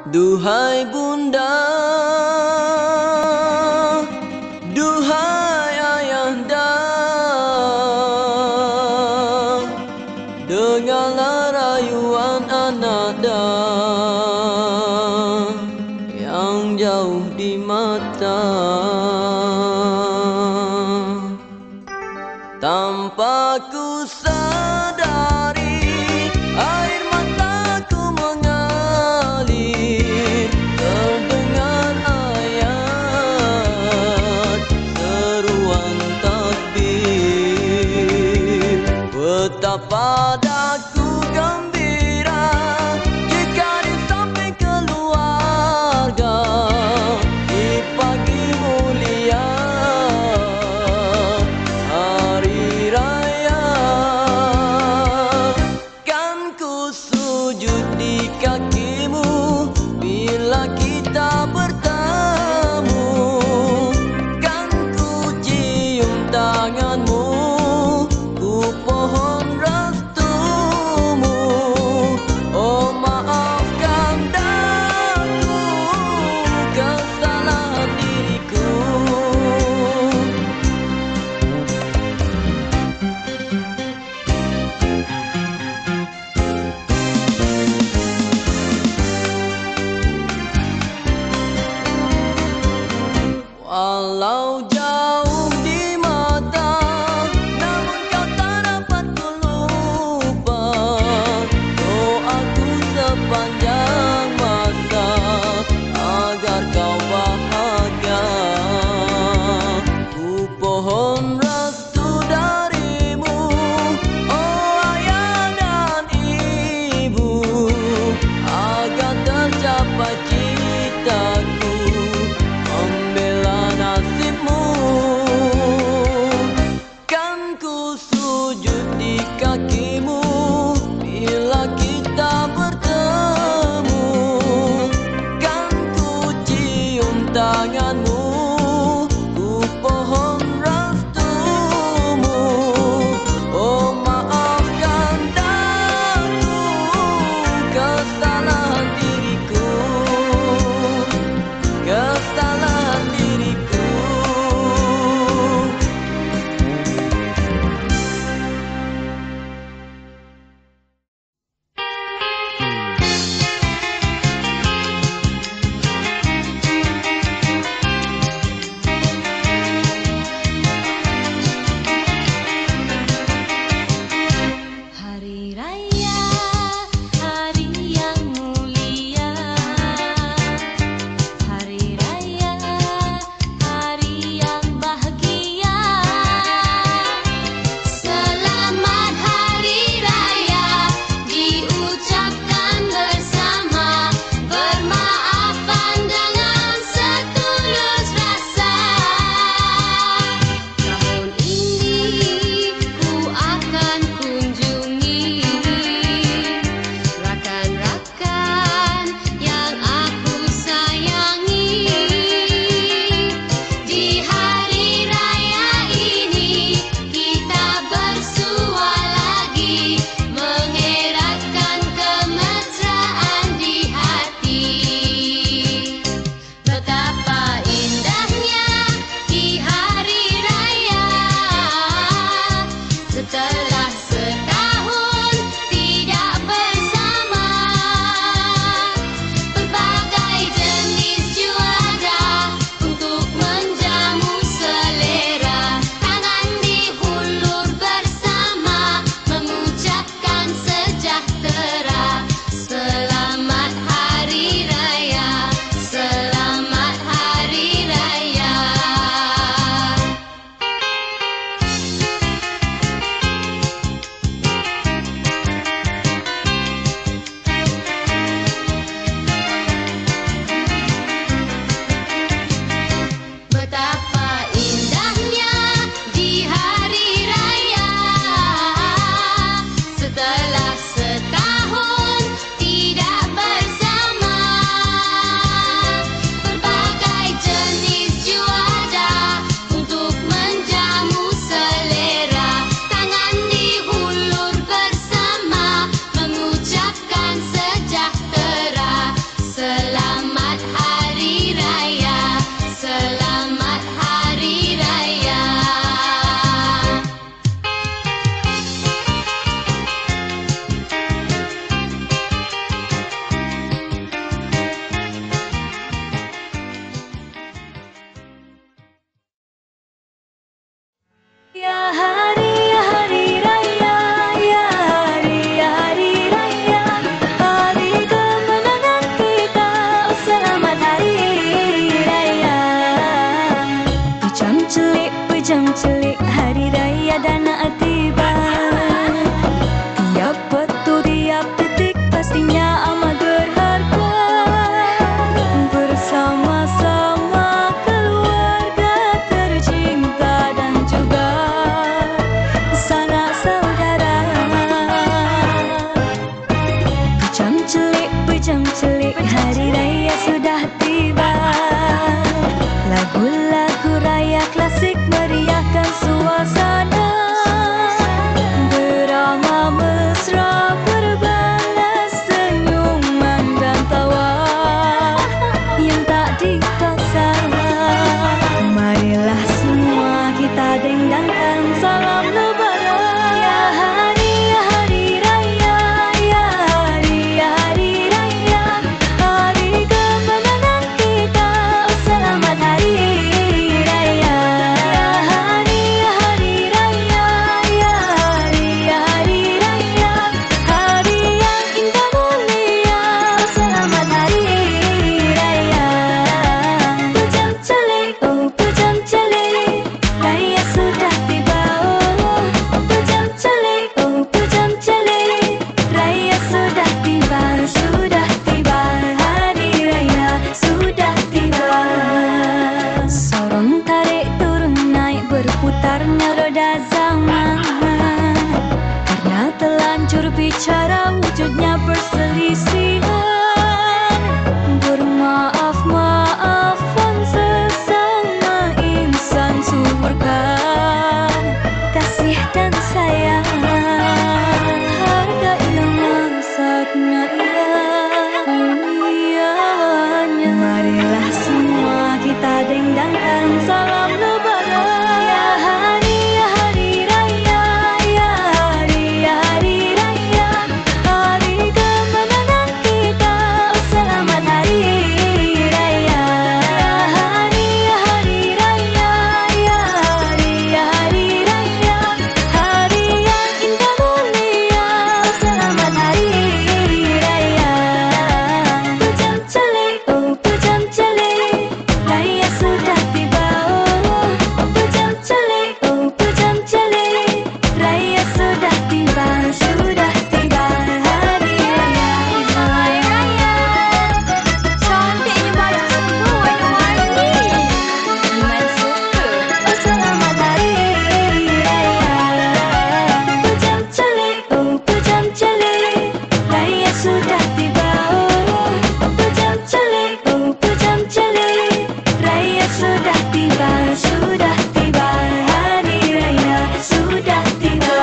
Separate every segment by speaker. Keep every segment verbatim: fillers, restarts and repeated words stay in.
Speaker 1: Duhai bunda, duhai ayahanda, dengarlah rayuan ananda yang jauh di mata. Tanpa ku sadari, air mataku mengalir, terdengar ayat seruan takbir. Betapa daku gembira jika disamping keluarga di pagi mulia hari raya. Kan ku sujud di kakimu bila kita bertemu, kan ku cium tanganmu, ku pohon restumu. Oh, maafkan daku kesalahan diriku.
Speaker 2: pujang celik, hari raya sudah tiba. Lagu-lagu raya klasik meriahkan suasana. Beramah mesra berbalas senyuman dan tawa yang tak dipaksa. Marilah semua kita dendangkan salam lebaran. Ya hari, ya hari raya, ya hari, ya hari raya, hari kemenangan kita. Oh, selamat hari raya. Ya hari, ya hari raya, ya hari, ya hari raya, hari yang indah mulia. Oh, selamat hari raya. Pujang celik, oh pujang celik, raya sudah tiba. Oh pujang celik, oh pujang celik, raya sudah tiba, sudah tiba, hari raya sudah tiba. Sorong tarik turun naik berputarnya roda zaman. Karena telanjur bicara wujudnya perselisihan. Bermaaf maafan sesama insan, suburkan kasih dan sayang. Hargailah masaknya mulianya. Marilah semua kita dendangkan salam lebaran. Ya hari, ya hari raya, ya hari, ya hari raya, hari kemenangan kita. Oh, selamat hari raya. Ya hari, ya hari raya, ya hari, ya hari raya, hari yang indah mulia. Oh, selamat hari raya. Pujang celik, oh pujang celik, raya sudah tiba. Oh pujang celik, oh pujang celik, raya sudah tiba, sudah tiba, hari raya. Hari raya, cantiknya baju semua warna-warni. Iman suka. Oh selamat hari raya. Pujang celik, oh pujang celik, raya sudah tiba. Oh pujang celik, oh pujang celik, raya sudah tiba, sudah tiba, hari raya sudah tiba.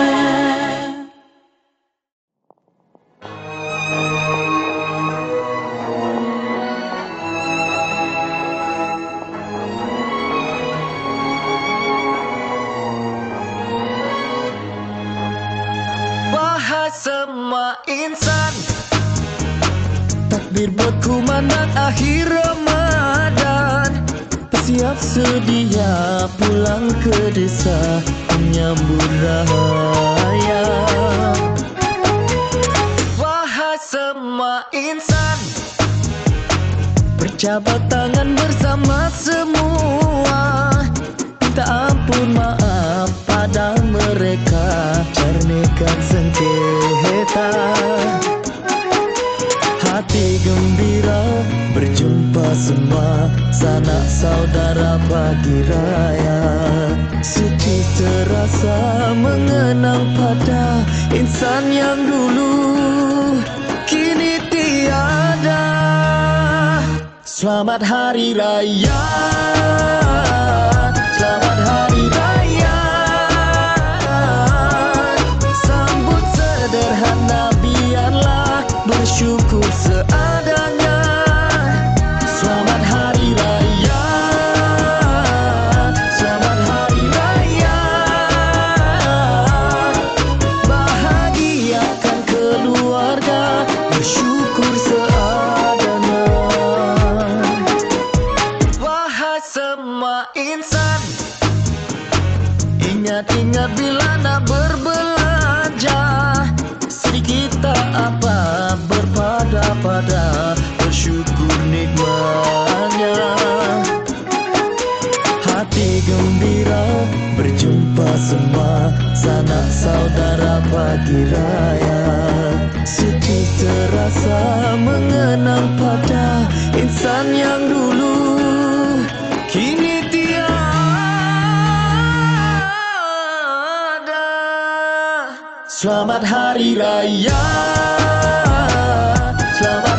Speaker 1: Wahai semua insan, takbir berkumandang akhir Ramadan. Bersiap sedia pulang ke desa menyambut raya. Wahai semua insan, berjabat tangan bersama semua, minta ampun maaf pada mereka, jernihkan sengketa. Hati gembira berjumpa semua sanak saudara pagi raya. Suci terasa mengenang pada insan yang dulu kini tiada. Selamat hari raya, selamat hari raya. Sambut sederhana, biarlah bersyukur seadanya. Selamat hari raya, selamat hari raya. Bahagiakan keluarga, bersyukur seadanya. Wahai semua insan, ingat-ingat bila nak berbelanja, sedikit tak apa berpada-pada, bersyukur nikmatnya. Hati gembira berjumpa semua sanak saudara pagi raya. Suci terasa mengenang pada insan yang dulu kini tiada. Selamat hari raya, selamat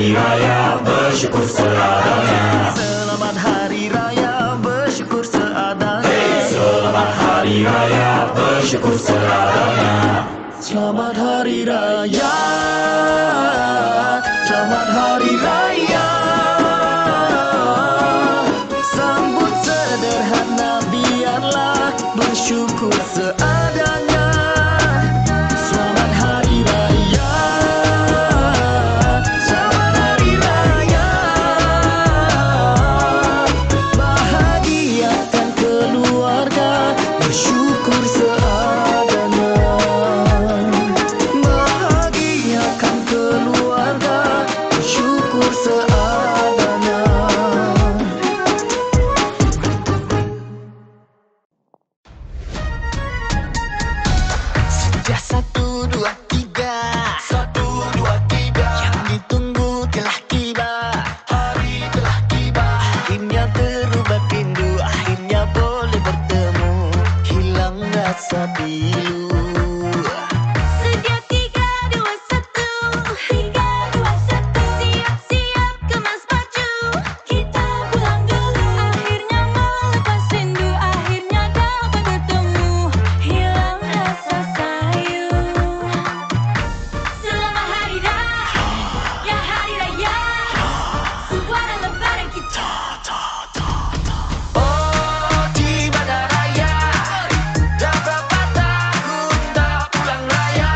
Speaker 1: Hari Raya bersyukur seadanya. Selamat Hari Raya bersyukur seadanya. Hey, selamat Hari Raya bersyukur seadanya. Selamat Hari Raya, selamat Hari Raya. Sambut sederhana, biarlah bersyukur seadanya. Selamat Hari Raya, selamat Hari Raya. Bahagiakan keluarga, bersyukur seadanya. Bahagiakan keluarga, bersyukur seadanya. Sudah satu dua tiga, satu dua tiga, yang ditunggu telah tiba. Hari telah tiba, akhirnya terubah rindu, akhirnya boleh bertemu, hilang rasa pilu.
Speaker 2: Sedia tiga, dua, satu. Tiga, dua, satu. Siap-siap kemas baju, kita pulang dulu. Akhirnya melepas rindu, akhirnya dapat bertemu, hilang rasa sayu. Selamat Hari Raya, ya Hari Raya, sebuah lebaran kita.
Speaker 1: Oh, tiba dah raya, dah berapa tahun tak pulang raya.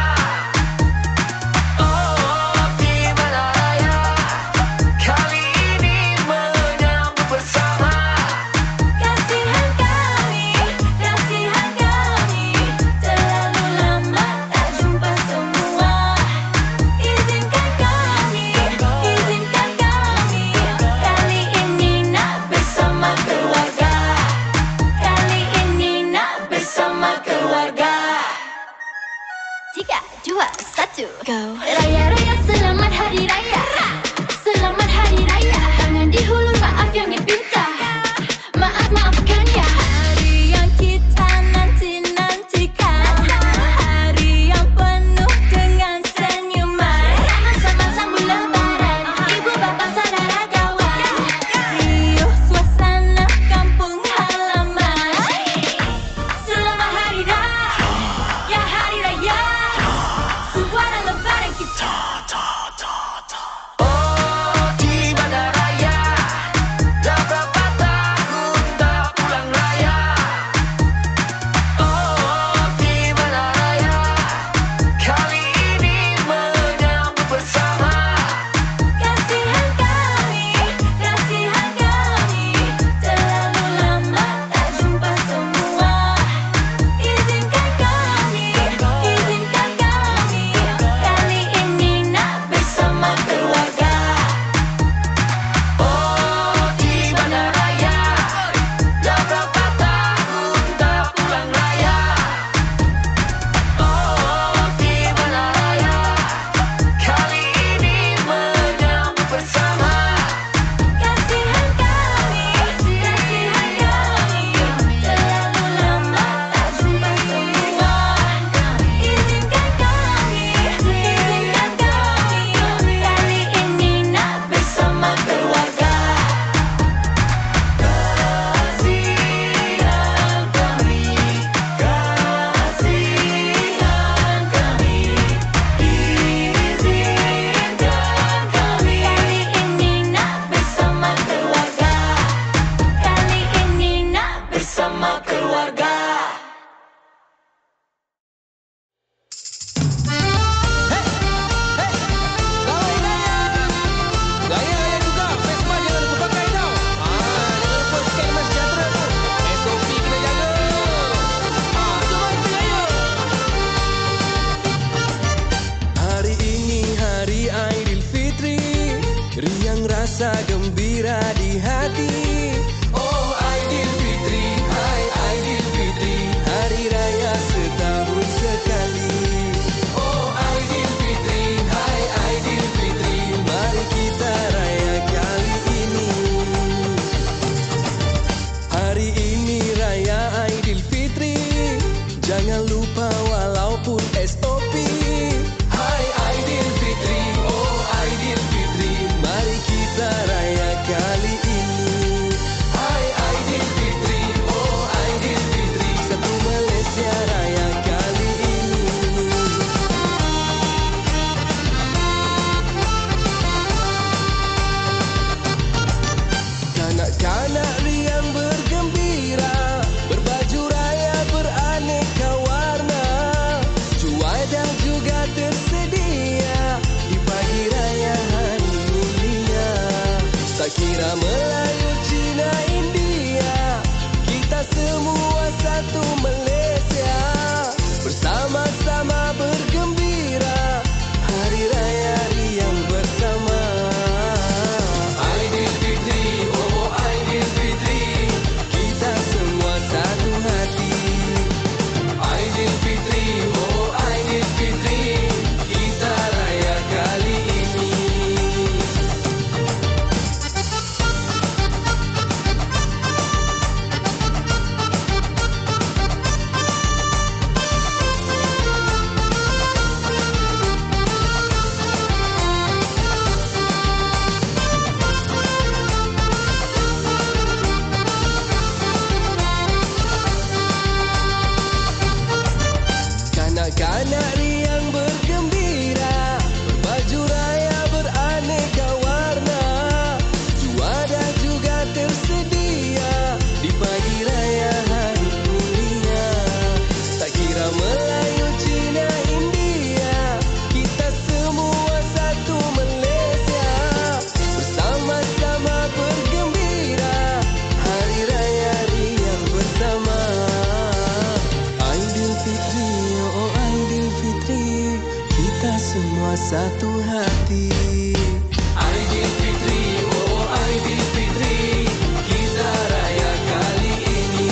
Speaker 1: Oh, tiba dah raya, kali ini menyambut bersama.
Speaker 2: Kasihan kami, kasihan kami, terlalu lama tak jumpa semua. Izinkan kami, izinkan kami, kali ini nak bersama keluarga. Kali ini nak bersama keluarga. Tiga, dua, satu, go. Raya raya, selamat Hari Raya. Selamat Hari Raya. Tangan dihulur, maaf yang dipinta. Maaf maafkan ya. Hari yang kita nanti nantikan. Hari yang penuh dengan senyuman. Sama-sama sambut lebaran. Ibu bapa saudara kawan. Riuh suasana kampung halaman. Selamat Hari Raya, ya Hari Raya, sebuah lebaran kita.
Speaker 1: Oh, tiba dah raya, dah berapa tahun tak pulang raya. Oh, tiba dah raya, kali ini menyambut bersama.
Speaker 2: Kasihan kami, kasihan kami, terlalu lama tak jumpa semua. Izinkan kami, izinkan kami, kali ini nak bersama keluarga.
Speaker 1: Oh, tiba dah raya, dah berapa tahun tak pulang raya. Oh, tiba dah raya, kali ini menyambut bersama.
Speaker 2: Kasihan kami, kasihan kami, terlalu lama tak jumpa semua. Izinkan kami, izinkan kami, kali ini nak bersama keluarga.
Speaker 1: Kasihan kami, kasihan kami, izinkan kami.
Speaker 2: Kali ini nak bersama keluarga. Kali ini nak bersama keluarga.
Speaker 3: Raya-raya juga, Vespa jangan lupa pakai tau. Ah, jangan lupa scan mas sejahtera tu. S O P kena jaga. Ah, jom kita raya. Hari ini hari Aidilfitri, riang rasa gembira di hati. Oh Aidilfitri, hai Aidilfitri, hari raya setahun sekali. Oh Aidilfitri, hai Aidilfitri, mari kita raya kali ini. Hari ini raya Aidilfitri, jangan lupa walaupun S O P. Hai Aidilfitri, oh Aidilfitri, kira Melayu, Cina, India, kita semua satu Malaysia. Bersama-sama bergembira, Hari Raya Riang bersama. Aidilfitri, oh Aidilfitri, kita semua satu hati. Aidilfitri, oh Aidilfitri, kita raya kali ini. Kanak-kanak riang bergembira, berbaju raya beraneka warna. Juara juga tersedia di pagi raya hari mulia. Tak kira Melayu, Cina, India, kita semua satu Malaysia. Bersama-sama bergembira, Hari Raya Riang bersama. Aidilfitri, oh Aidilfitri, kita semua satu hati. Aidilfitri, oh Aidilfitri, kita raya kali ini.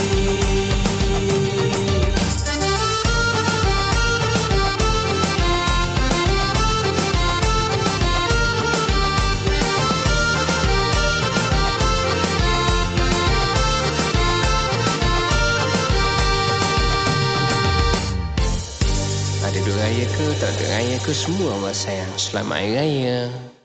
Speaker 3: Ada dua raya ke, tak ada raya ke, semua orang sayang. Selamat Hari Raya.